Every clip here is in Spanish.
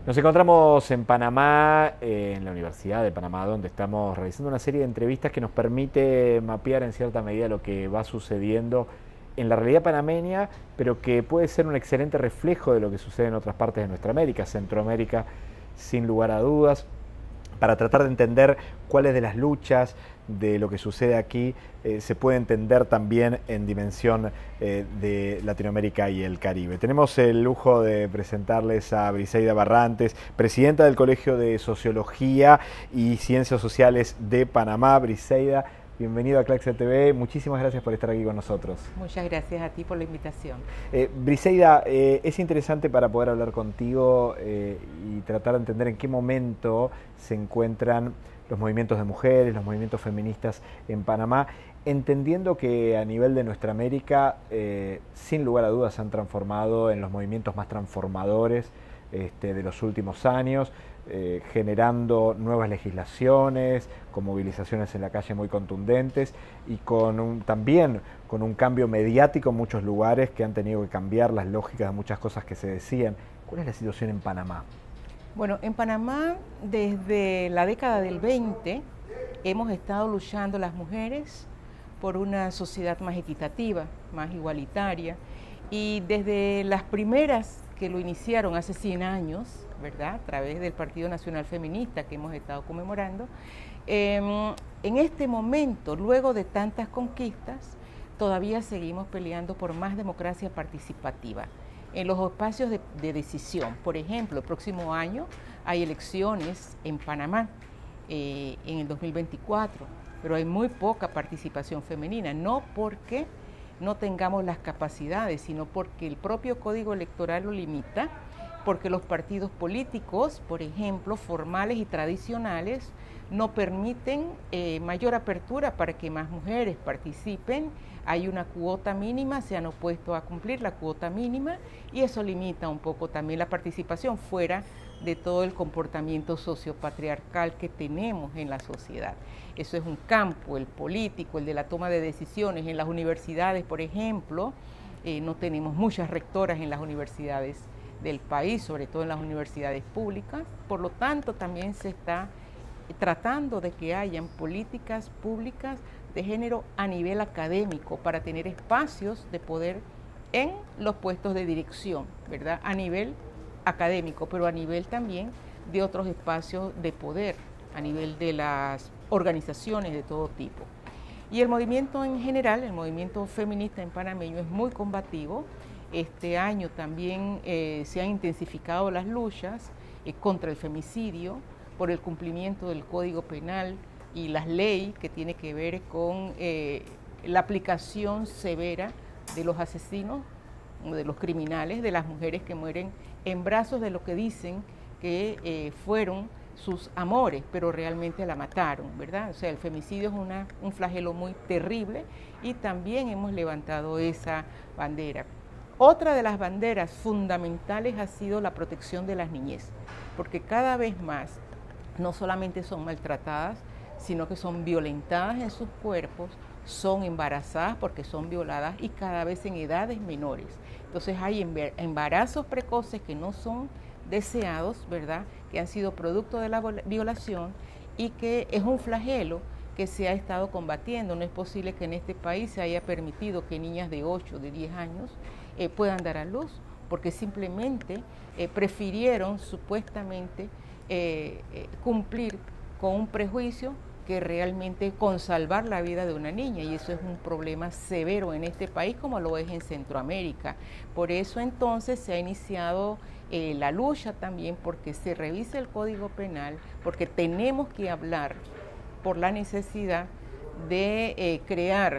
Nos encontramos en Panamá, en la Universidad de Panamá, donde estamos realizando una serie de entrevistas que nos permite mapear en cierta medida lo que va sucediendo en la realidad panameña, pero que puede ser un excelente reflejo de lo que sucede en otras partes de nuestra América, Centroamérica, sin lugar a dudas, para tratar de entender cuáles de las luchas de lo que sucede aquí se puede entender también en dimensión de Latinoamérica y el Caribe. Tenemos el lujo de presentarles a Briseida Barrantes, presidenta del Colegio de Sociología y Ciencias Sociales de Panamá. Briseida, bienvenido a Claxet TV, muchísimas gracias por estar aquí con nosotros. Muchas gracias a ti por la invitación. Briseida, es interesante para poder hablar contigo y tratar de entender en qué momento se encuentran los movimientos de mujeres, los movimientos feministas en Panamá, entendiendo que a nivel de nuestra América, sin lugar a dudas, se han transformado en los movimientos más transformadores de los últimos años, generando nuevas legislaciones, con movilizaciones en la calle muy contundentes y también con un cambio mediático en muchos lugares que han tenido que cambiar las lógicas de muchas cosas que se decían. ¿Cuál es la situación en Panamá? Bueno, en Panamá desde la década del 20 hemos estado luchando las mujeres por una sociedad más equitativa, más igualitaria, y desde las primeras que lo iniciaron hace 100 años, ¿verdad?, a través del Partido Nacional Feminista que hemos estado conmemorando, en este momento, luego de tantas conquistas, todavía seguimos peleando por más democracia participativa en los espacios de decisión. Por ejemplo, el próximo año hay elecciones en Panamá, en el 2024, pero hay muy poca participación femenina, no porque no tengamos las capacidades, sino porque el propio Código Electoral lo limita, porque los partidos políticos, por ejemplo, formales y tradicionales, no permiten mayor apertura para que más mujeres participen. Hay una cuota mínima, se han opuesto a cumplir la cuota mínima y eso limita un poco también la participación fuera de todo el comportamiento sociopatriarcal que tenemos en la sociedad. Eso es un campo, el político, el de la toma de decisiones. En las universidades, por ejemplo, no tenemos muchas rectoras en las universidades del país, sobre todo en las universidades públicas. Por lo tanto, también se está tratando de que hayan políticas públicas de género a nivel académico para tener espacios de poder en los puestos de dirección, ¿verdad?, a nivel académico, pero a nivel también de otros espacios de poder, a nivel de las organizaciones de todo tipo. Y el movimiento en general, el movimiento feminista en panameño es muy combativo. Este año también se han intensificado las luchas contra el femicidio, por el cumplimiento del Código Penal y las leyes que tiene que ver con la aplicación severa de los asesinos, de los criminales, de las mujeres que mueren en brazos de lo que dicen que fueron sus amores, pero realmente la mataron, ¿verdad? O sea, el femicidio es un flagelo muy terrible y también hemos levantado esa bandera. Otra de las banderas fundamentales ha sido la protección de las niñez, porque cada vez más no solamente son maltratadas, sino que son violentadas en sus cuerpos, son embarazadas porque son violadas y cada vez en edades menores. Entonces hay embarazos precoces que no son deseados, ¿verdad?, que han sido producto de la violación y que es un flagelo que se ha estado combatiendo. No es posible que en este país se haya permitido que niñas de 8, de 10 años puedan dar a luz, porque simplemente prefirieron supuestamente cumplir con un prejuicio que realmente con salvar la vida de una niña, y eso es un problema severo en este país como lo es en Centroamérica. Por eso entonces se ha iniciado la lucha también porque se revise el Código Penal, porque tenemos que hablar por la necesidad de crear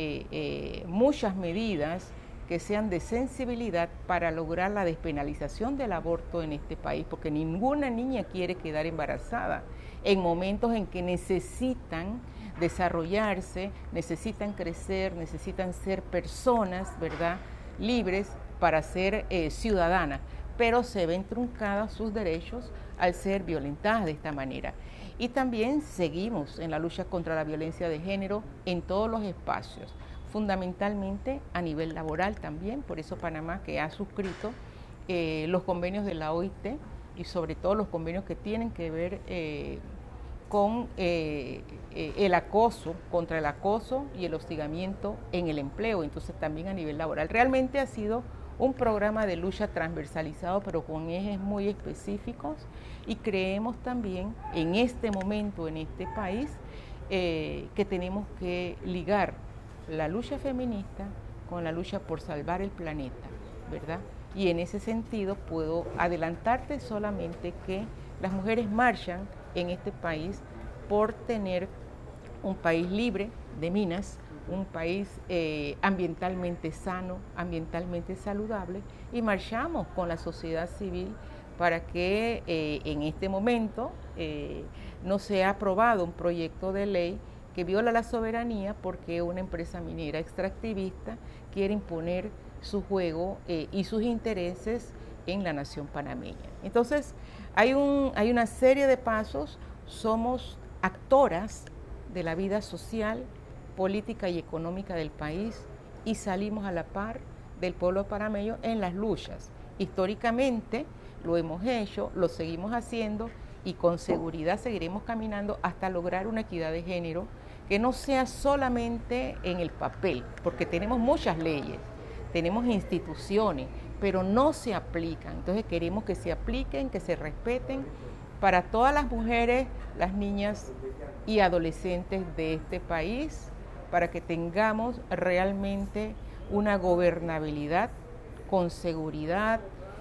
muchas medidas que sean de sensibilidad para lograr la despenalización del aborto en este país, porque ninguna niña quiere quedar embarazada en momentos en que necesitan desarrollarse, necesitan crecer, necesitan ser personas, ¿verdad?, libres para ser ciudadanas, pero se ven truncadas sus derechos al ser violentadas de esta manera. Y también seguimos en la lucha contra la violencia de género en todos los espacios, fundamentalmente a nivel laboral también. Por eso Panamá, que ha suscrito los convenios de la OIT y sobre todo los convenios que tienen que ver con el acoso, contra el acoso y el hostigamiento en el empleo, entonces también a nivel laboral. Realmente ha sido un programa de lucha transversalizado, pero con ejes muy específicos, y creemos también en este momento, en este país, que tenemos que ligar la lucha feminista con la lucha por salvar el planeta, ¿verdad? Y en ese sentido puedo adelantarte solamente que las mujeres marchan en este país por tener un país libre de minas, un país ambientalmente sano, ambientalmente saludable, y marchamos con la sociedad civil para que en este momento no sea aprobado un proyecto de ley que viola la soberanía porque una empresa minera extractivista quiere imponer su juego y sus intereses en la nación panameña. Entonces, hay una serie de pasos, somos actoras de la vida social, política y económica del país y salimos a la par del pueblo panameño en las luchas. Históricamente lo hemos hecho, lo seguimos haciendo y con seguridad seguiremos caminando hasta lograr una equidad de género que no sea solamente en el papel, porque tenemos muchas leyes, tenemos instituciones, pero no se aplican. Entonces queremos que se apliquen, que se respeten para todas las mujeres, las niñas y adolescentes de este país, para que tengamos realmente una gobernabilidad con seguridad,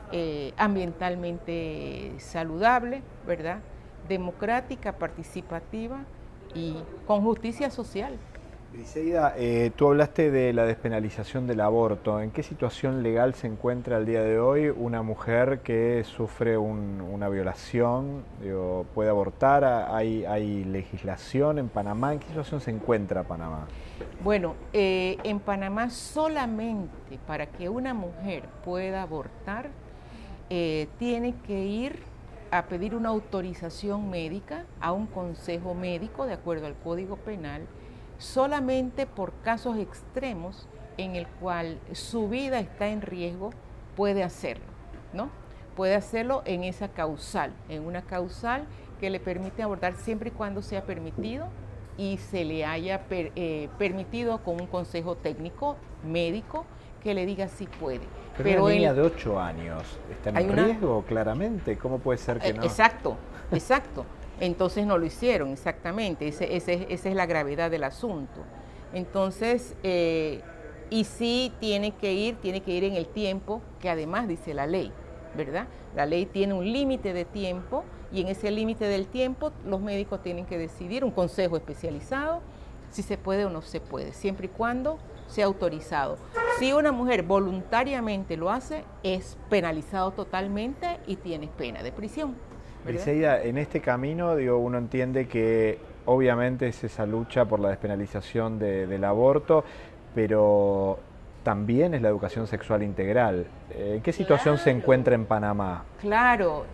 ambientalmente saludable, ¿verdad? Democrática, participativa y con justicia social. Briseida, tú hablaste de la despenalización del aborto. ¿En qué situación legal se encuentra al día de hoy una mujer que sufre una violación? Digo, ¿puede abortar? ¿Hay legislación en Panamá? ¿En qué situación se encuentra Panamá? Bueno, en Panamá solamente para que una mujer pueda abortar tiene que ir a pedir una autorización médica a un consejo médico de acuerdo al Código Penal, solamente por casos extremos en el cual su vida está en riesgo puede hacerlo, ¿no? Puede hacerlo en esa causal, en una causal que le permite abortar siempre y cuando sea permitido y se le haya permitido con un consejo técnico médico que le diga si puede. Pero una niña de 8 años está en riesgo, claramente. ¿Cómo puede ser que no? Exacto, exacto. Entonces no lo hicieron, exactamente. Esa es la gravedad del asunto. Entonces, y sí tiene que ir en el tiempo que además dice la ley, ¿verdad? La ley tiene un límite de tiempo y en ese límite del tiempo los médicos tienen que decidir, un consejo especializado, si se puede o no se puede, siempre y cuando sea autorizado. Si una mujer voluntariamente lo hace, es penalizado totalmente y tiene pena de prisión. Briseida, en este camino, digo, uno entiende que obviamente es esa lucha por la despenalización del aborto, pero también es la educación sexual integral. ¿En qué situación se encuentra en Panamá? Claro,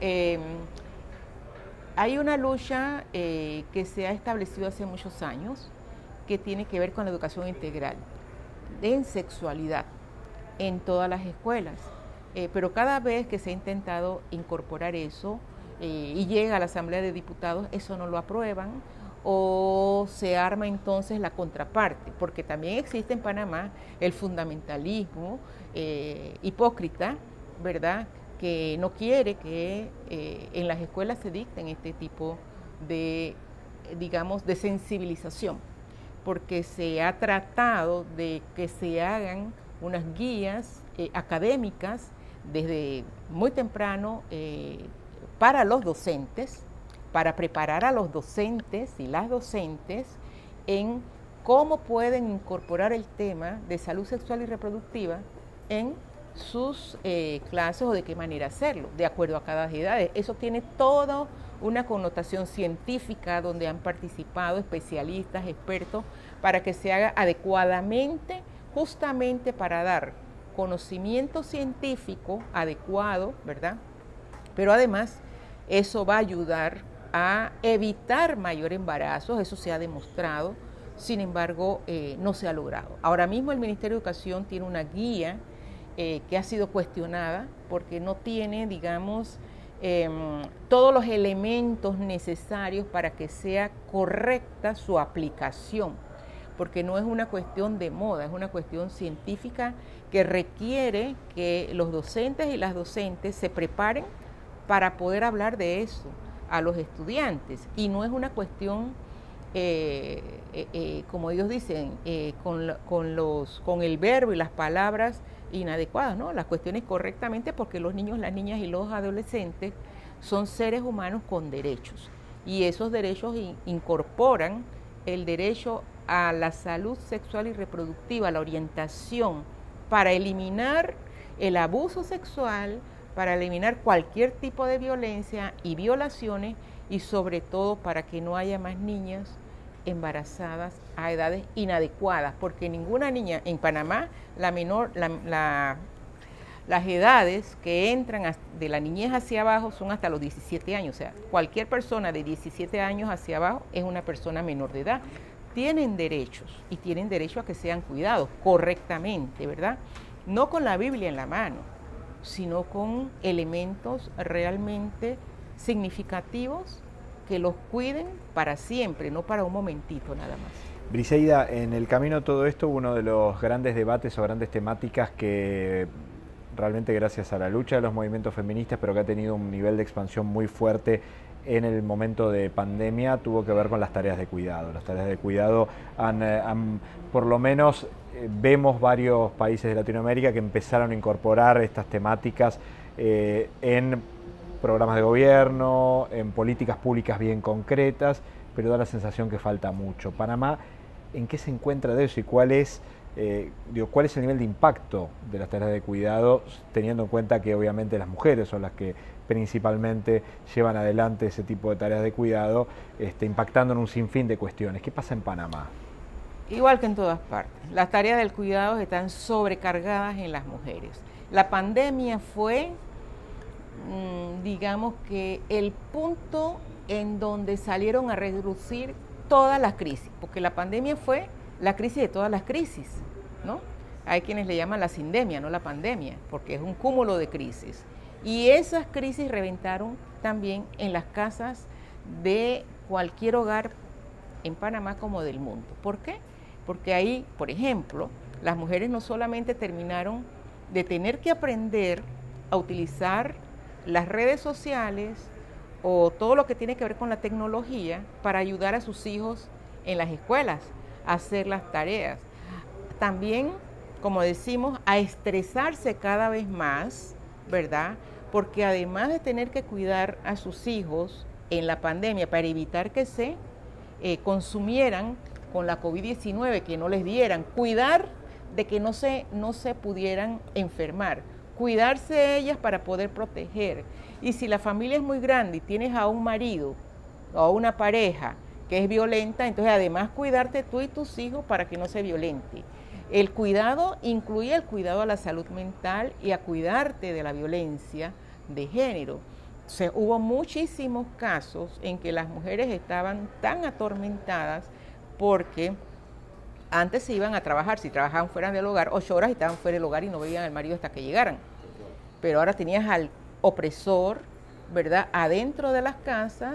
hay una lucha que se ha establecido hace muchos años que tiene que ver con la educación integral en sexualidad en todas las escuelas, pero cada vez que se ha intentado incorporar eso y llega a la Asamblea de Diputados, eso no lo aprueban o se arma entonces la contraparte, porque también existe en Panamá el fundamentalismo hipócrita, ¿verdad?, que no quiere que en las escuelas se dicten este tipo de, digamos, de sensibilización, porque se ha tratado de que se hagan unas guías académicas desde muy temprano para los docentes, para preparar a los docentes y las docentes en cómo pueden incorporar el tema de salud sexual y reproductiva en sus clases o de qué manera hacerlo, de acuerdo a cada edad. Eso tiene toda una connotación científica donde han participado especialistas, expertos, para que se haga adecuadamente, justamente para dar conocimiento científico adecuado, ¿verdad? Pero además eso va a ayudar a evitar mayor embarazos, eso se ha demostrado, sin embargo no se ha logrado. Ahora mismo el Ministerio de Educación tiene una guía que ha sido cuestionada porque no tiene, digamos, todos los elementos necesarios para que sea correcta su aplicación, porque no es una cuestión de moda, es una cuestión científica que requiere que los docentes y las docentes se preparen para poder hablar de eso a los estudiantes, y no es una cuestión, como ellos dicen, con el verbo y las palabras inadecuadas, ¿no? Las cuestiones correctamente, porque los niños, las niñas y los adolescentes son seres humanos con derechos, y esos derechos incorporan el derecho a la salud sexual y reproductiva, la orientación para eliminar el abuso sexual, para eliminar cualquier tipo de violencia y violaciones, y sobre todo para que no haya más niñas embarazadas a edades inadecuadas, porque ninguna niña en Panamá, las edades que entran de la niñez hacia abajo son hasta los 17 años, o sea, cualquier persona de 17 años hacia abajo es una persona menor de edad. Tienen derechos, y tienen derecho a que sean cuidados correctamente, ¿verdad? No con la Biblia en la mano, sino con elementos realmente significativos que los cuiden para siempre, no para un momentito nada más. Briseida, en el camino a todo esto, uno de los grandes debates o grandes temáticas que realmente gracias a la lucha de los movimientos feministas, pero que ha tenido un nivel de expansión muy fuerte en el momento de pandemia, tuvo que ver con las tareas de cuidado. Las tareas de cuidado por lo menos vemos varios países de Latinoamérica que empezaron a incorporar estas temáticas en programas de gobierno, en políticas públicas bien concretas, pero da la sensación que falta mucho. Panamá, ¿en qué se encuentra de eso y cuál es el nivel de impacto de las tareas de cuidado, teniendo en cuenta que obviamente las mujeres son las que principalmente llevan adelante ese tipo de tareas de cuidado, impactando en un sinfín de cuestiones? ¿Qué pasa en Panamá? Igual que en todas partes, las tareas del cuidado están sobrecargadas en las mujeres. La pandemia fue, digamos que el punto en donde salieron a reducir todas las crisis, porque la pandemia fue la crisis de todas las crisis, ¿no? Hay quienes le llaman la sindemia, no la pandemia, porque es un cúmulo de crisis. Y esas crisis reventaron también en las casas de cualquier hogar en Panamá como del mundo. ¿Por qué? Porque ahí, por ejemplo, las mujeres no solamente terminaron de tener que aprender a utilizar las redes sociales o todo lo que tiene que ver con la tecnología para ayudar a sus hijos en las escuelas a hacer las tareas. También, como decimos, a estresarse cada vez más, ¿verdad? Porque además de tener que cuidar a sus hijos en la pandemia para evitar que se consumieran con la COVID-19, que no les dieran, cuidar de que no se pudieran enfermar, cuidarse ellas para poder proteger. Y si la familia es muy grande y tienes a un marido o a una pareja que es violenta, entonces además cuidarte tú y tus hijos para que no se violente. El cuidado incluye el cuidado a la salud mental y a cuidarte de la violencia de género. O sea, hubo muchísimos casos en que las mujeres estaban tan atormentadas porque antes se iban a trabajar, si trabajaban fuera del hogar, 8 horas y estaban fuera del hogar y no veían al marido hasta que llegaran. Pero ahora tenías al opresor, ¿verdad?, adentro de las casas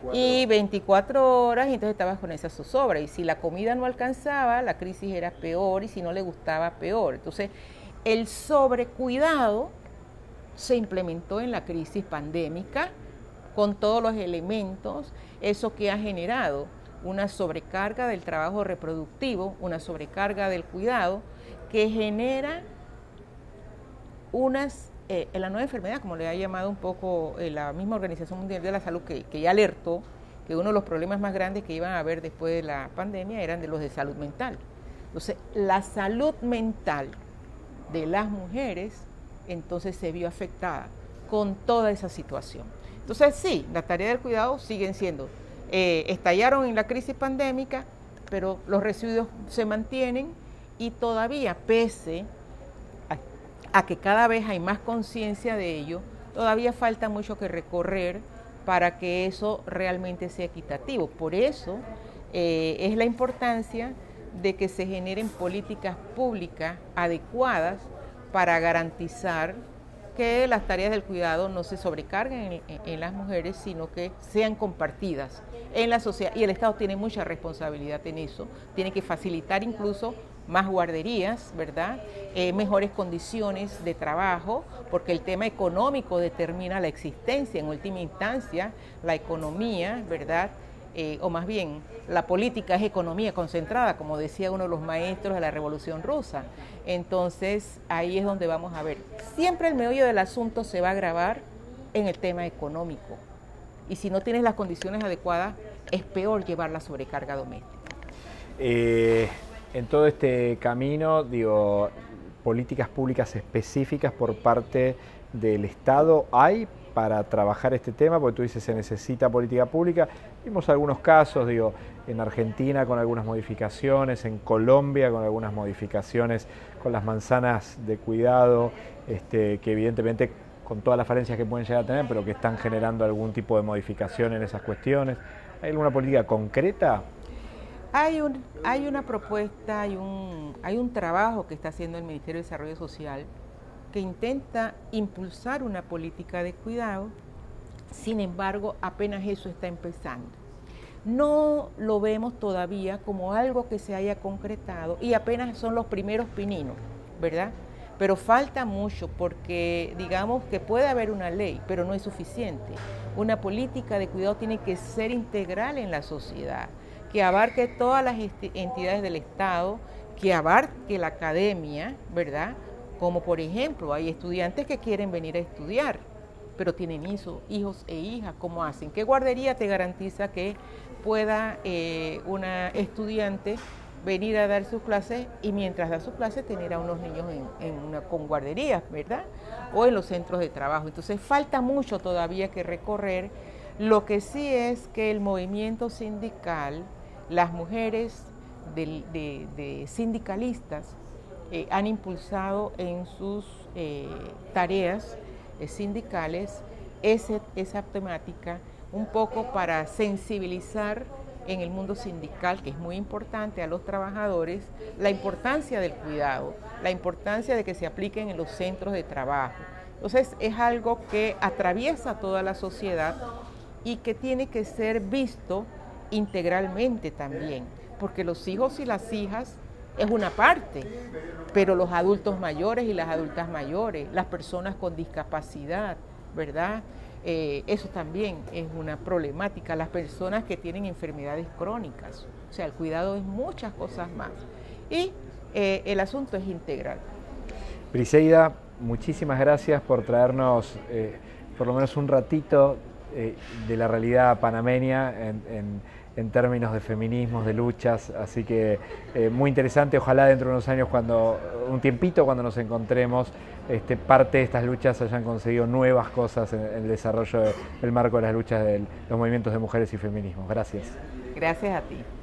24 horas, y entonces estabas con esa zozobra. Y si la comida no alcanzaba, la crisis era peor, y si no le gustaba, peor. Entonces, el sobrecuidado se implementó en la crisis pandémica con todos los elementos, eso que ha generado una sobrecarga del trabajo reproductivo, una sobrecarga del cuidado, que genera la nueva enfermedad, como le ha llamado un poco la misma Organización Mundial de la Salud, que ya alertó que uno de los problemas más grandes que iban a haber después de la pandemia eran de los de salud mental. Entonces, la salud mental de las mujeres entonces se vio afectada con toda esa situación. Entonces, sí, las tareas del cuidado siguen siendo, estallaron en la crisis pandémica, pero los residuos se mantienen, y todavía, pese a que cada vez hay más conciencia de ello, todavía falta mucho que recorrer para que eso realmente sea equitativo. Por eso es la importancia de que se generen políticas públicas adecuadas para garantizar que las tareas del cuidado no se sobrecarguen en las mujeres, sino que sean compartidas en la sociedad. Y el Estado tiene mucha responsabilidad en eso. Tiene que facilitar incluso más guarderías, ¿verdad? Mejores condiciones de trabajo, porque el tema económico determina la existencia, en última instancia, la economía, ¿verdad? O más bien, la política es economía concentrada, como decía uno de los maestros de la Revolución Rusa. Entonces, ahí es donde vamos a ver. Siempre el meollo del asunto se va a agravar en el tema económico. Y si no tienes las condiciones adecuadas, es peor llevar la sobrecarga doméstica. En todo este camino, digo, políticas públicas específicas por parte del Estado hay para trabajar este tema, porque tú dices se necesita política pública. Vimos algunos casos, digo, en Argentina con algunas modificaciones, en Colombia con algunas modificaciones, con las manzanas de cuidado, que evidentemente con todas las falencias que pueden llegar a tener, pero que están generando algún tipo de modificación en esas cuestiones. ¿Hay alguna política concreta? Hay una propuesta, hay un trabajo que está haciendo el Ministerio de Desarrollo Social que intenta impulsar una política de cuidado. Sin embargo, apenas eso está empezando. No lo vemos todavía como algo que se haya concretado y apenas son los primeros pininos, ¿verdad? Pero falta mucho porque digamos que puede haber una ley, pero no es suficiente. Una política de cuidado tiene que ser integral en la sociedad, que abarque todas las entidades del Estado, que abarque la academia, ¿verdad? Como por ejemplo, hay estudiantes que quieren venir a estudiar, pero tienen hijos e hijas. ¿Cómo hacen? ¿Qué guardería te garantiza que pueda una estudiante venir a dar sus clases y mientras da sus clases tener a unos niños con guarderías, ¿verdad? O en los centros de trabajo. Entonces falta mucho todavía que recorrer. Lo que sí es que el movimiento sindical, las mujeres de sindicalistas han impulsado en sus tareas sindicales esa temática un poco para sensibilizar en el mundo sindical, que es muy importante, a los trabajadores, la importancia del cuidado, la importancia de que se apliquen en los centros de trabajo. Entonces es algo que atraviesa toda la sociedad y que tiene que ser visto integralmente también, porque los hijos y las hijas es una parte, pero los adultos mayores y las adultas mayores, las personas con discapacidad, ¿verdad? Eso también es una problemática, las personas que tienen enfermedades crónicas, o sea, el cuidado es muchas cosas más. Y el asunto es integral. Briseida, muchísimas gracias por traernos por lo menos un ratito de la realidad panameña en términos de feminismos, de luchas, así que muy interesante. Ojalá dentro de unos años, un tiempito cuando nos encontremos, parte de estas luchas hayan conseguido nuevas cosas en el desarrollo del marco de las luchas de los movimientos de mujeres y feminismos. Gracias. Gracias a ti.